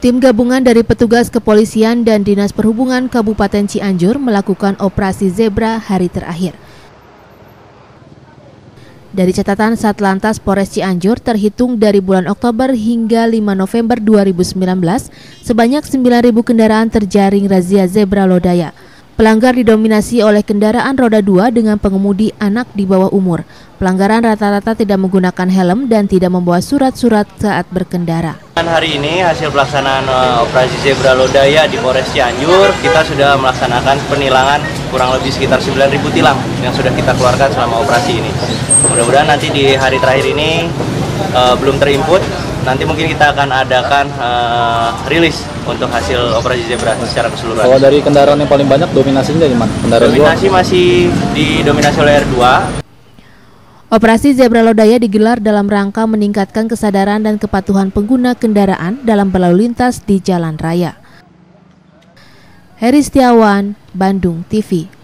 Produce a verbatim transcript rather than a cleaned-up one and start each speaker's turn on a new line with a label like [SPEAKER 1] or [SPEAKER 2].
[SPEAKER 1] Tim gabungan dari petugas kepolisian dan Dinas Perhubungan Kabupaten Cianjur melakukan operasi zebra hari terakhir. Dari catatan Satlantas Polres Cianjur, terhitung dari bulan Oktober hingga lima November dua ribu sembilan belas, sebanyak sembilan ribu kendaraan terjaring razia zebra lodaya. Pelanggar didominasi oleh kendaraan roda dua dengan pengemudi anak di bawah umur. Pelanggaran rata-rata tidak menggunakan helm dan tidak membawa surat-surat saat berkendara.
[SPEAKER 2] Hari ini hasil pelaksanaan uh, operasi zebra lodaya di Polres Cianjur, kita sudah melaksanakan penilangan kurang lebih sekitar sembilan ribu tilang yang sudah kita keluarkan selama operasi ini. Mudah-mudahan nanti di hari terakhir ini uh, belum terinput, nanti mungkin kita akan adakan uh, rilis untuk hasil operasi zebra secara keseluruhan.
[SPEAKER 3] Kalau dari kendaraan yang paling banyak dominasinya dari mana? Kendaraan
[SPEAKER 2] Dominasi
[SPEAKER 3] dua?
[SPEAKER 2] Masih didominasi oleh R dua.
[SPEAKER 1] Operasi zebra lodaya digelar dalam rangka meningkatkan kesadaran dan kepatuhan pengguna kendaraan dalam berlalu lintas di jalan raya. Heri Setiawan, Bandung T V.